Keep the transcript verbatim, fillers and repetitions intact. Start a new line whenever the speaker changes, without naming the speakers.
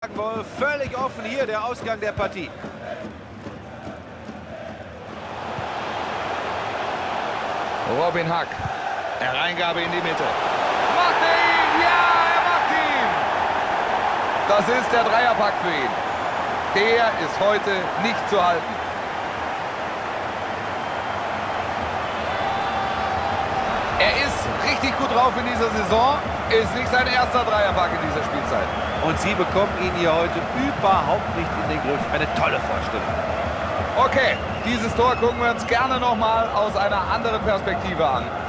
Völlig offen hier der Ausgang der Partie.
Robin Hack. Hereingabe in die Mitte. Macht er ihn! Ja, er macht ihn! Das ist der Dreierpack für ihn. Der ist heute nicht zu halten. Er ist richtig gut drauf in dieser Saison. Ist nicht sein erster Dreierpack in dieser Spielzeit.
Und sie bekommen ihn hier heute überhaupt nicht in den Griff. Eine tolle Vorstellung.
Okay, dieses Tor gucken wir uns gerne nochmal aus einer anderen Perspektive an.